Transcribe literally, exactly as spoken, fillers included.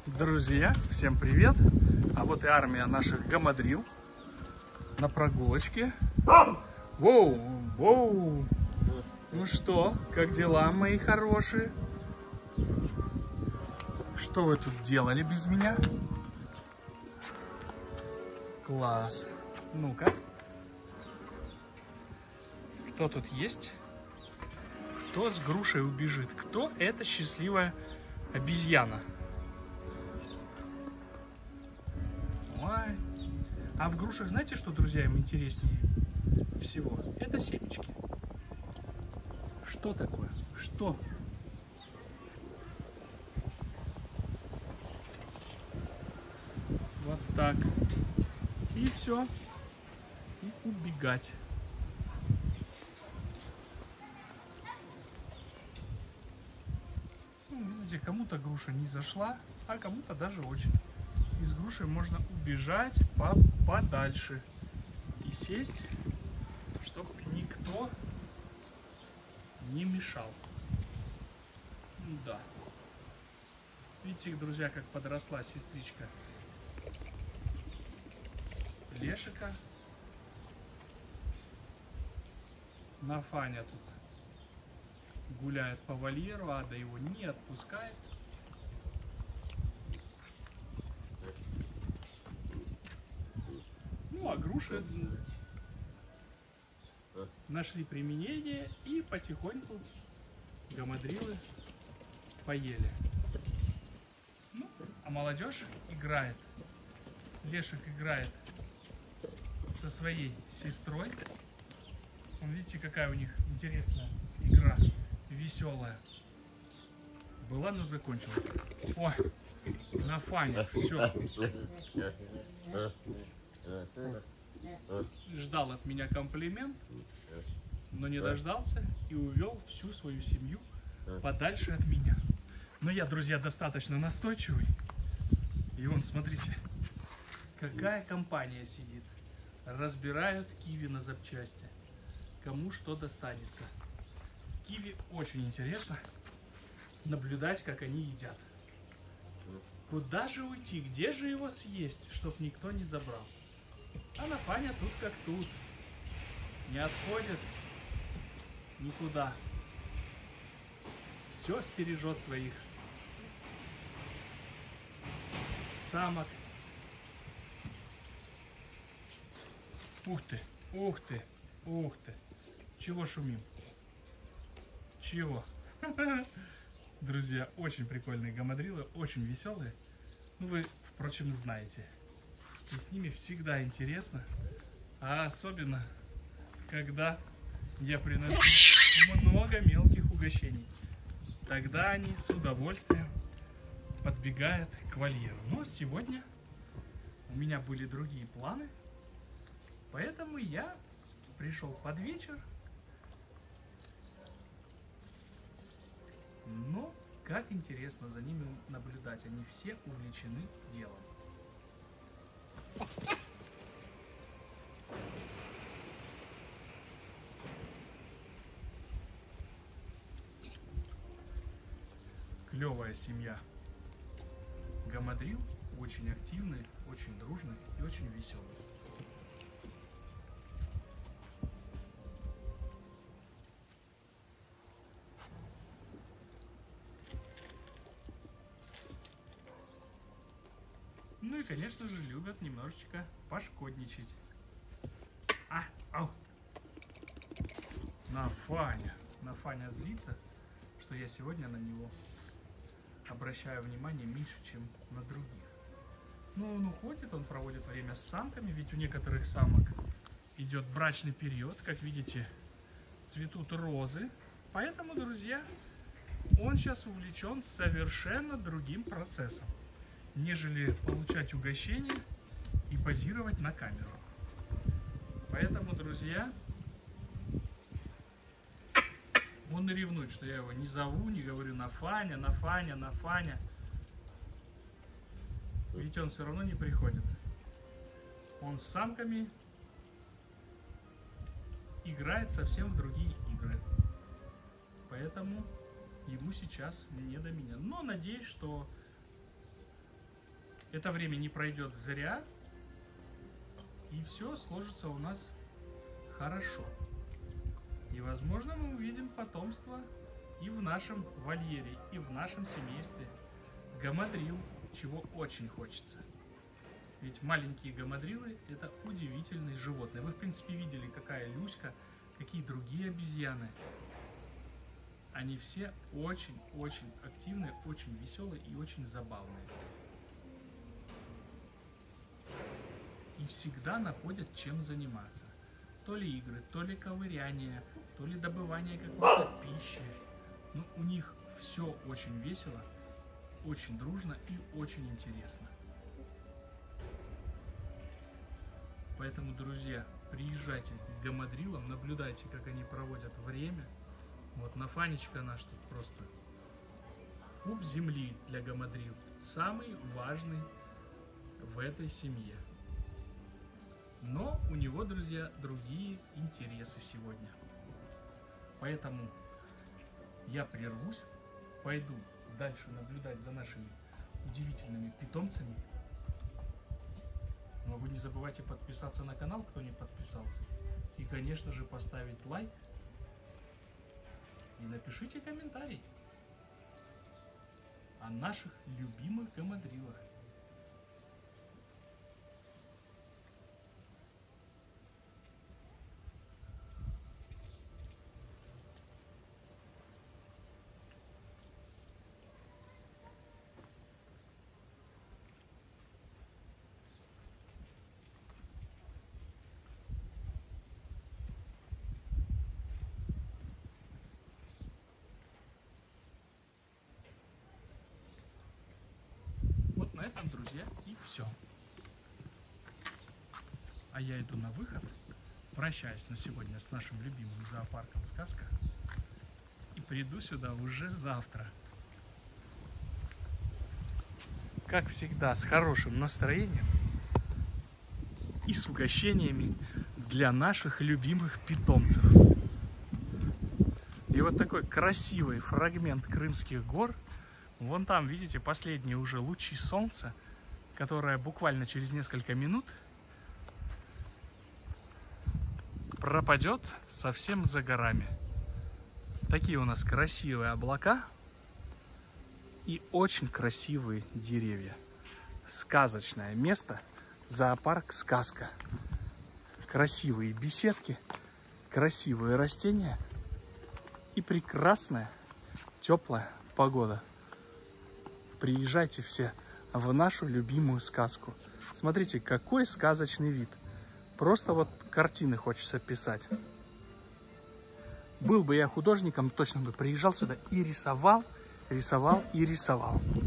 Друзья, всем привет! А вот и армия наших гамадрил на прогулочке. Воу, воу! Ну что, как дела, мои хорошие? Что вы тут делали без меня? Класс! Ну-ка, кто тут есть? Кто с грушей убежит? Кто эта счастливая обезьяна? Ой. А в грушах, знаете, что, друзья, им интереснее всего? Это семечки. Что такое? Что? Вот так. И все. И убегать. Ну, видите, кому-то груша не зашла, а кому-то даже очень. Из груши можно убежать подальше и сесть, чтобы никто не мешал. Да. Видите, друзья, как подросла сестричка Лешика. Нафаня тут гуляет по вольеру, Ада его не отпускает. Ну, а груши нашли применение и потихоньку гамадрилы поели. Ну, а молодежь играет. Лешик играет со своей сестрой. Вон, видите, какая у них интересная игра, веселая. Была, но закончилась. Ой, Нафаня, все. Ждал от меня комплимент, но не дождался и увел всю свою семью подальше от меня. Но я, друзья, достаточно настойчивый. И вон, смотрите, какая компания сидит. Разбирают киви на запчасти. Кому что достанется. Киви очень интересно наблюдать, как они едят. Куда же уйти? Где же его съесть, чтоб никто не забрал? А Нафаня тут как тут. Не отходит никуда. Все стережет своих самок. Ух ты, ух ты, ух ты. Чего шумим? Чего? Друзья, очень прикольные гамадрилы, очень веселые. Ну, вы, впрочем, знаете. И с ними всегда интересно. А особенно, когда я приношу много мелких угощений. Тогда они с удовольствием подбегают к вольеру. Но сегодня у меня были другие планы. Поэтому я пришел под вечер. Но как интересно за ними наблюдать. Они все увлечены делом. Клевая семья гамадрил, очень активные, очень дружные и очень веселые. Ну и, конечно же, любят немножечко пошкодничать. А, ау! Нафаня. Нафаня злится, что я сегодня на него обращаю внимание меньше, чем на других. Ну, он уходит, он проводит время с самками, ведь у некоторых самок идет брачный период. Как видите, цветут розы. Поэтому, друзья, он сейчас увлечен совершенно другим процессом, нежели получать угощение и позировать на камеру. Поэтому, друзья, он ревнует, что я его не зову, не говорю Нафаня, Нафаня, Нафаня. Ведь он все равно не приходит. Он с самками играет совсем в другие игры. Поэтому ему сейчас не до меня. Но надеюсь, что это время не пройдет зря, и все сложится у нас хорошо. И, возможно, мы увидим потомство и в нашем вольере, и в нашем семействе. Гамадрил, чего очень хочется. Ведь маленькие гамадрилы – это удивительные животные. Вы, в принципе, видели, какая Люська, какие другие обезьяны. Они все очень-очень активные, очень веселые и очень забавные. И всегда находят чем заниматься. То ли игры, то ли ковыряние, то ли добывание какой-то пищи. Но у них все очень весело, очень дружно и очень интересно. Поэтому, друзья, приезжайте к гамадрилам, наблюдайте, как они проводят время. Вот Нафанечка наш тут просто пуп земли для гамадрил. Самый важный в этой семье. Но у него, друзья, другие интересы сегодня. Поэтому я прервусь, пойду дальше наблюдать за нашими удивительными питомцами. Но вы не забывайте подписаться на канал, кто не подписался. И, конечно же, поставить лайк. И напишите комментарий о наших любимых гамадрилах. На этом, друзья, и все. А я иду на выход, прощаюсь на сегодня с нашим любимым зоопарком «Сказка» и приду сюда уже завтра. Как всегда, с хорошим настроением и с угощениями для наших любимых питомцев. И вот такой красивый фрагмент Крымских гор. Вон там, видите, последние уже лучи солнца, которое буквально через несколько минут пропадет совсем за горами. Такие у нас красивые облака и очень красивые деревья. Сказочное место, зоопарк «Сказка». Красивые беседки, красивые растения и прекрасная теплая погода. Приезжайте все в нашу любимую сказку. Смотрите, какой сказочный вид. Просто вот картины хочется писать. Был бы я художником, точно бы приезжал сюда и рисовал, рисовал и рисовал.